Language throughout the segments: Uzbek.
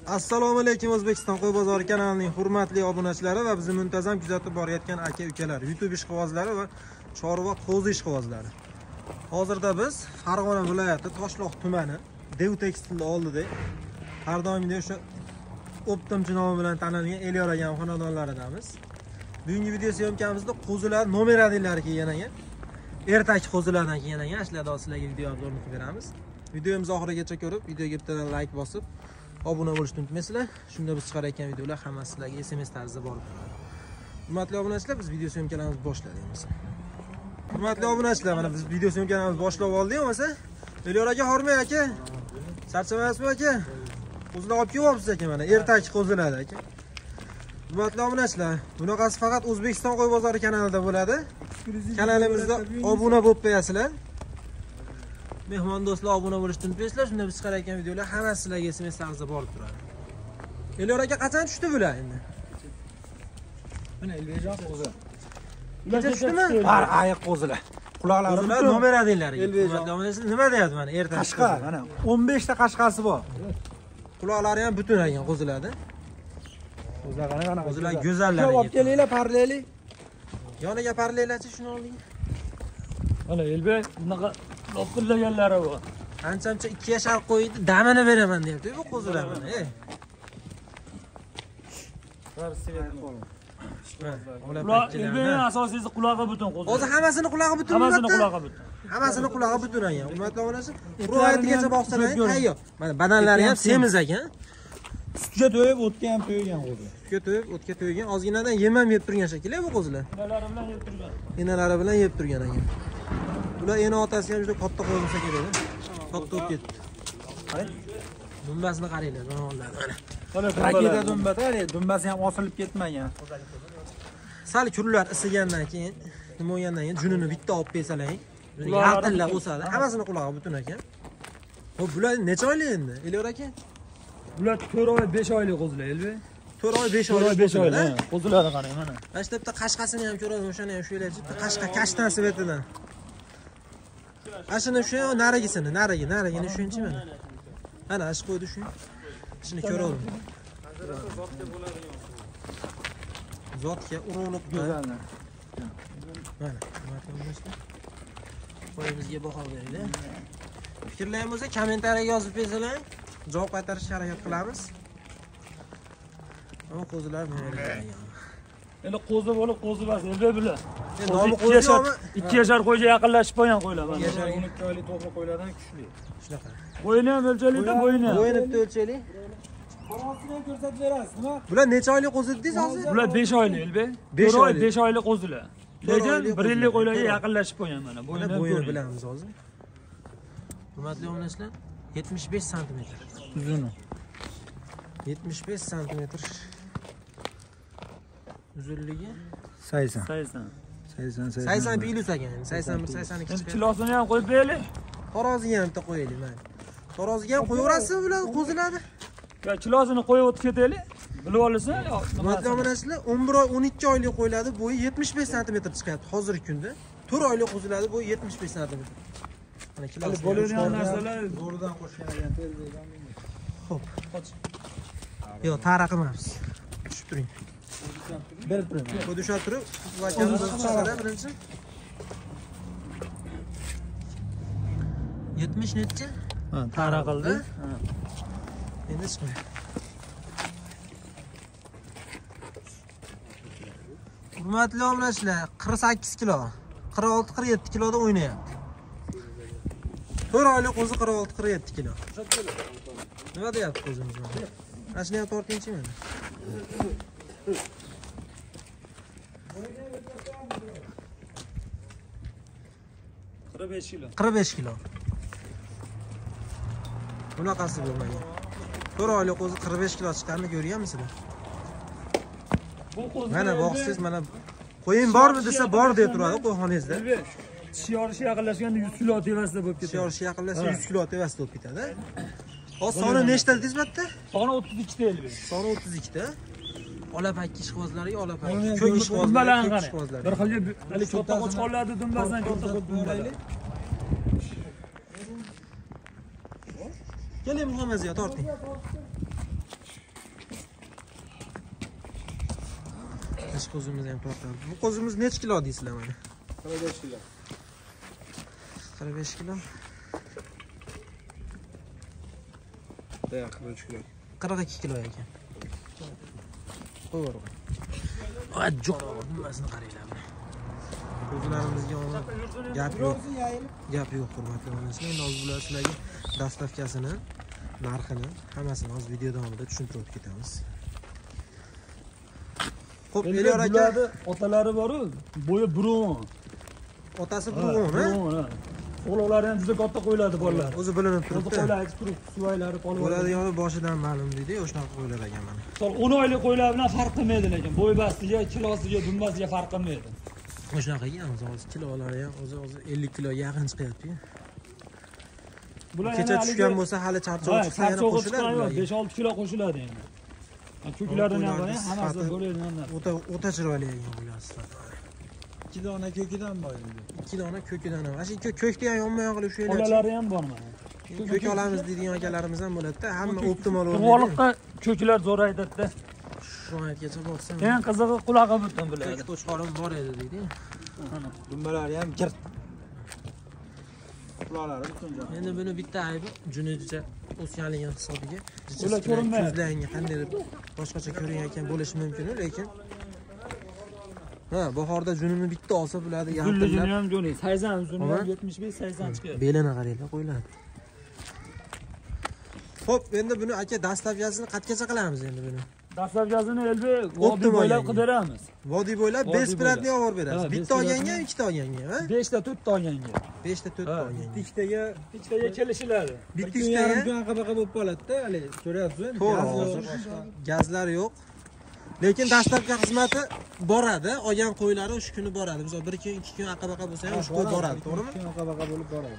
Assalomu alaykum O'zbekiston qo'y bozori kanalining hurmatli obunachilari va bizni muntazam kuzatib borayotgan aka-ukalar, YouTube ishqibozlari va chorva qo'zi ishqibozlari. Hozirda biz Farg'ona viloyati Toshloq tumani Dev Tekstilni oldida har doimgidek o'sha Optimchi nomi bilan tanilgan Elyor aka xonadonlaridamiz. Bugungi video syomkamizda qo'zilar nomeradilari kelgan, ertak qo'zilardan kelgan, ashlarda sizlarga video obzorini qilib beramiz. Videomizni oxirigacha ko'rib, videoga bittadan like bosib, obuna bo'lishni unutmaysizlar. Shunda biz chiqarayotgan videolar hammasi sizlarga SMS tarzida borib turadi. Hurmatli obunachilar, biz video syomkalarimizni boshladik. Hurmatli obunachilar, mana biz video syomkalarimizni boshlab oldik, bo'lmasa Elyor aka hormay aka. Charchamayapsizmi aka? Qo'zilar olib kelyapsiz aka, mana ertak qo'zilar aka. Hurmatli obunachilar, bunaqasi faqat O'zbekiston qo'y bozori kanalida bo'ladi. Kanalimizda obuna bo'lib qo'yasizlar. Mehmon do'stlar obuna bo'lishni unutmaysizlar. Shunda biz chiqarayotgan videolar hammasi sizlarga SMS tarzida borib turadi. Elyor aka qachon tushdi bular endi? Mana Elbejon qo'zi. Kecha tushdimi? Har ayiq qo'zilar. Quloqlari Qo'zilar nomeradilariga. Nima deyapti mana ertak? Qashqa, mana 15 ta qashqasi bor. Quloqlari ham butun ekan qo'zilarda. Qo'zilar qanaqa? Qo'zilar go'zallar. Olib kelinglar, parlaylik. Yoniga parlaylarchi shuni olding. Mana Elbe bunaqa loppillaganlari bor. Ancha 2 yashar qo'ydi, damini beraman deyapti bu qo'zilar mana. Elbening asosiysi qulog'i butun qo'zi. Hozir hammasini qulog'i butun. Hammasini qulog'i butun. Hammasini qulog'i butun ekan. Hurmatli obunachi, ro'yatigacha boqsalar tayyor. Mana badanlari ham semiz ekan. Sutga to'yib, o'tga ham to'ygan qo'zi. Sutga to'yib, o'tga to'ygan. Ozginadan yem ham yeb turgan shekilli bu qo'zilar. Enalari bilan yeb turgan. Enalari bilan yeb turgan ekan. Bular ena otasi ham juda katta qo'y bo'lsa kerak. Katta bo'lib ketdi. Qarang. Dumbasini qaranglar, jonivorlar mana. Raketa dumbada, dumbasi ham osilib ketmagan. Sal kunlar isigandan keyin, nima bo'lgandan keyin junini bitta olib bersalar, yaqinlab o'sadi. Hammasini qulog'i butun ekan. Xo'p, bular necha oylik endi? Elyor aka? Bular 4 oy 5 oylik qo'zilar, Elbe. 4 oy 5 oylik. 5 oylik. Qo'zilarni qarang mana. Mana shu yerda qashqasini ham ko'ramiz, o'shani ham shu yerda qashqa kashtan svetidan. Ashini shu narigisini, narigini shuncha mana. Mana ash qo'ydi shu. Shuni ko'raverdim. Zotga urilib Go'zallar. mana, qo'yimizga baho beringlar. Fikrlaringiz bo'lsa kommentariyaga yozib bersalar, javob qaytarishga harakat qilamiz. Ammo qo'zilar menga Endi qo'zi bo'lib qo'zi emas, Elbe bular. Nomi qo'zi 2 yashar qo'yga yaqinlashib qo'ygan qo'ylar mana. 2 yashar 12 oylik to'g'ri qo'ylardan kuchli. shunaqa. Bo'yini ham o'lchaylikda, bo'yini ham. Bo'yini bitta o'lchaylik. Qorasini ham ko'rsatib berasiz, nima? Bular necha oylik qo'zi dedingiz hozir? Bular 5 oylik, Elbe. 5 oy oylik. 5 oylik qo'zilar. Lekin 1 yillik qo'ylarga yaqinlashib qo'ygan mana. Bo'yini bilamiz hozir. Hurmatli obunachilar, 75 sm Uzuni. 75 sm uzunligi 80. 80 plus ekan. 81, 82 Endi kilosini ham qo'yib beraylik. Taroziga ham bitta qo'yaylik mana. Taroziga ham qo'yaverasizmi bular qo'zilarni? Ya kilosini qo'yib o'tib ketaylik. Bilib olsin. Hurmatli obunachilar, 11 oy 12 oylik qo'yiladi, bo'yi 75 sm chiqyapti hozirgi kunda. 4 oylik qo'zilarni bo'yi 75 sm. Mana kilosi bo'ladigan narsalar Zo'ridan qo'shgan televizordan. Xo'p. Yo'q, tara qilmaymiz. Tushib turing. Berib turing. Xuddi shu turib, vakanimizni chiqaradi birinchi. 70 necha? ha, tara qildi. Endi chiqmay. Hurmatli obunachilar, 48 kilo, 46-47 kiloda o'ynayapti. 4 oylik qo'zi 46-47 kilo. Nima deyapti qo'zimiz mana? Mana shuni ham tortingchi mana. kilo. 45 kilo. Bunaqasi bo'lmagan. 4 oylik qo'zi 45 kilo chiqqanini ko'rganmisizlar? Bu qo'zi Mana boqsiz, mana qo'ying bormi desa bor deb turadi qo'yxonangizda. Tish yorishi yaqinlashganda 100 kilo tevasida bo'lib ketadi. Tish yorishi yaqinlashsa 100 kilo tevasida bo'lib ketadi. Hozir soni nechta dedingiz bu yerda? Soni 32 ta Elbe. Soni 32 ta. Olapakki ishqibozlariga olapakki, ko'k ishqibozlariga Dumbalarni ko'k qarang. ishqibozlariga. Bir xilga hali katta qo'chqonlarni dumbasidan katta dumbalar. Keling Muhammad Ziyo torting. qish qo'zimiz ham tortadi. Bu qo'zimiz necha kilo deysizlar mana? 45 kilo. 45 kilo. 43 kilo. 42 kilo ekan. To'g'ri. Ajoyib, nimasini qaranglar. Ko'zlarimizga gap yo'q. Gap yo'q, hurmatli onalar. Endi hozir bular sizlarga dastavkasini, narxini, hammasini hozir video davomida tushuntirib ketamiz. Xo'p, Elyor aka, otalari bor-ku, bo'yi burun. otasi burun-a? O'g'illari ham juda katta qo'yiladi bolalar. O'zi bilinib turibdi. Qo'ylar turib, suvaylari qolib. Bo'ladigani boshidan ma'lum deydi, o'shanaqa qo'ylar ekan mana. 10 oylik qo'ylar bilan farq qilmaydi lekin, bo'y bastiga, kilosiga, dumbasiga farq qilmaydi. O'shanaqa ekan, hozir kilolari ham o'zi 50 kilo yaqin chiqyapti. Bular kecha tushgan bo'lsa hali charchoq chiqsa yana qo'shiladi. 5-6 kilo qo'shiladi endi. Ko'klardan ham bor, hammasi bo'ladi. O'ta chiroyli ekan ular sifati. 2 dona ko'kidan bor endi. 2 dona ko'kidan ham. Mana shu ko'kni ham yonma-yon qilib shu Bolalari ham bor mana. Ko'k olamiz deydigan akalarimiz ham bo'ladi-da. Hamma optimal o'rnida. Tug'uliqqa ko'klar zo'r aytadi-da. Shu oyatgacha borsam. Eng qizig'i qulog'i butun biladi. Ko'k qo'chqorim bor edi deydi. Mana dumbalari ham girt. Quloqlari butun joy. Endi buni bitta aybi junicha o'sganligi hisobiga Ular ko'rinmaydi. ko'zlariga qandaydir boshqacha ko'rinayotgan bo'lishi mumkin, lekin bahorda junini bitta olsa bo'ladi, Zulligini ham juni, 80 uzuni 75-80 chiqadi. Belini qaranglar, qo'yiladi. Xo'p, endi buni aka dastavkasini qatgacha qilamiz endi buni? Dastavkasini vodiy bo'ylab qilib beramiz. Vodiy bo'ylab besplatni olib berasiz. Bitta olganga, ikkita olganga, ha? 5 ta 4 ta olganga. 5 ta 4 ta olganga. Ikkitaga kelishiladi. Bitta yarim ikkitaga kun aqa-baqa bo'lib qoladi-da, hali ko'ryapsiz. to'g'ri, gazlar yo'q. Lekin dastavka xizmati boradi. Olgan qo'ylari o'sha kuni boradi. Biz 1 kun, 2 kun aqa-baqa bo'lsa ham o'sha qo'y boradi, to'g'rimi? Aqa-baqa bo'lib boradi.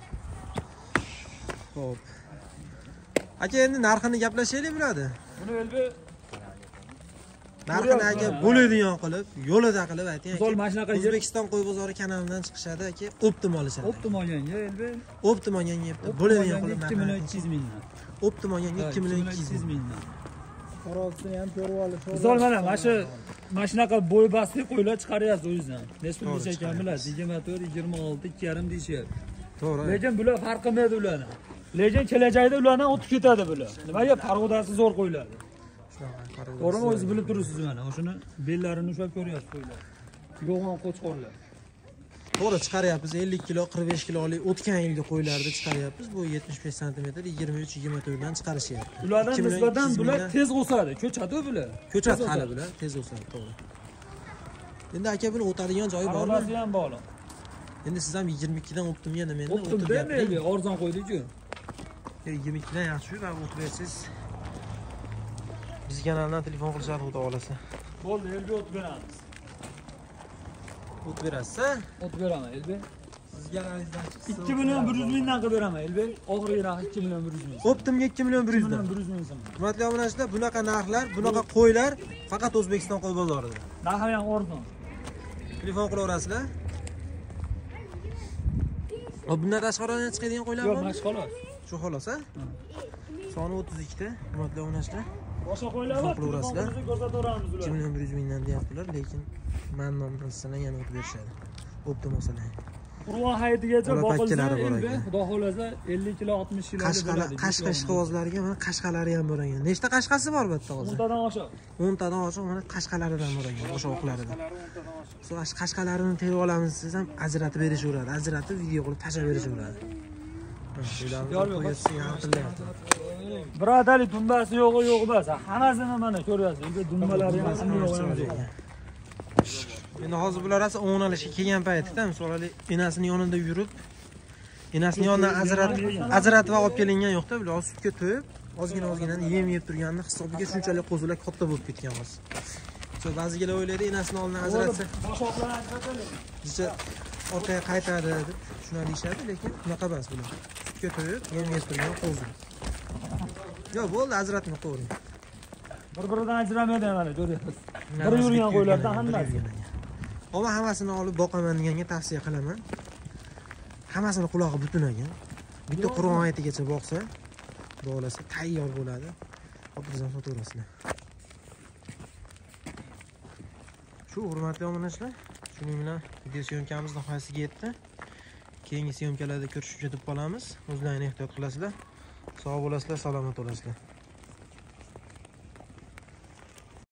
Xo'p. Aka, endi narxini gaplashaylik bo'ladi. Buni elbi Narxini aka bo'ladigan qilib, yo'lida qilib ayting aka. Misol mana shunaqa O'zbekiston qo'y bozori kanalidan chiqishadi aka, optim olishadi. optim olganga elbi Optim olganga yepti. Bo'ladigan qilib 2 million 200 mingdan. Optim olganga 2 million 200 ming. mingdan. Qarosini ham ko'rib olish. Misol mana shunaqa bo'y basti qo'ylar chiqaryapsiz o'zingizdan. Necha pul desa ekan bilasiz, 24, 26, 2,5 deyishyapti. To'g'ri. Lekin bular farq qilmaydi ulardan. Lekin kelajakda ulardan o'tib ketadi bular. Nimaga parvodasi zo'r qo'yiladi. To'g'rimi, o'zingiz bilib turibsiz mana. O'shuni bellarini ushlab ko'ryapsiz qo'ylar. Yo'g'on qo'chqorlar. To'g'ri chiqaryapmiz. 50 kilo, 45 kilolik o'tgan yilgi qo'ylarni chiqaryapmiz. Bu 75 sm, 23-24 dan chiqarishyapti. Ulardan nisbatan bular tez o'sadi. Ko'chadi bular. Ko'chadi hali bular, tez o'sadi, to'g'ri. Endi aka buni o'tadigan joyi bormi? Parvodasi ham bog'liq. Endi siz ham 22 dan o'tdimga nima endi? O'tdim deydi, arzon qo'ydik-ku. 22 dan yaxshi va o'tib bersiz. Biz kanaldan telefon qilishadi, xudo xolasa. Bo'ldi, elga o'tib beramiz. O'tib berasiz-a? O'tib beraman, elbi. Sizga analizdan chiqsa 2 million 100 mingdan qilib beraman, elbi. Oxirgi narx 2 million 100 ming. Optimga 2 million 100 dan. 100 ming so'm. Hurmatli obunachilar, bunaqa narxlar, bunaqa qo'ylar faqat O'zbekiston qo'y bozorida. Narxi ham arzon. Telefon qilaverasizlar. Bundan tashqaridan chiqadigan qo'ylar Yo'q, bormi? mana shu xolos. Shu xolos-a? Soni 32 ta. Hurmatli obunachilar. Boshqa qo'ylar bor, qilaverasizlar. ko'rsataveramiz 2 million 100 mingdan deyaptilar, lekin mannomdan sizdan yana o'tib berishadi. Optim olsalar. Qur'on hayitigacha Bola boqilsa, pakkilari bor elbi, ekan. xudo xolasa 50 kilo 60 kilo bo'ladi. Qashqa ishqibozlariga mana qashqalari ham bor ekan. Nechta qashqasi bor bu yerda hozir? 10 tadan oshiq. 10 tadan oshiq mana qashqalaridan bor ekan, o'sha o'qlaridan. So qashqalarini terib olamiz siz ham ajratib berishaveradi. Ajratib video qilib tashlab berishaveradi. Birodalik dumbasi yo'g'i yo'q emas. Hammasini mana ko'ryapsiz. Dumbalari ham yo'q. Endi hozir bular esa o'nalishga kelgan paytida, masalan, enasining yonida yurib, enasining yonidan ajratib olib kelingan yo'qda, bular sutga to'yib, ozgina yem yeb turganini hisobiga shunchalik qo'zilar katta bo'lib ketgan hozir. So ba'zilar o'ylaydi, enasining oldidan ajratsa, Boshqalar ajratadi. bizcha orqaga qaytadi deb shuna deyshadi, lekin unaqa emas bular. Sutga to'yib, yem yeb turgan qo'zi. Yo'q, bo'ldi, ajratma qo'ying. Bir-biridan ajramaydi mana ko'ryapsiz. Bir yurgan qo'ylardan hammasi. Omma hammasini olib boqaman deganga tavsiya qilaman. Hammasini qulog'i butun ekan. Bitta Qur'on oyatigacha boqsa, bo'lasa tayyor bo'ladi. Xotirjam sotaverasizlar. Shu hurmatli obunachilar, shuning bilan video syomkamiz nihoyasiga yetdi. Keyingi syomkalarda ko'rishguncha deb qolamiz. O'zlaringizni ehtiyot qilasizlar. Sog' bo'lasizlar, salomat bo'lasizlar.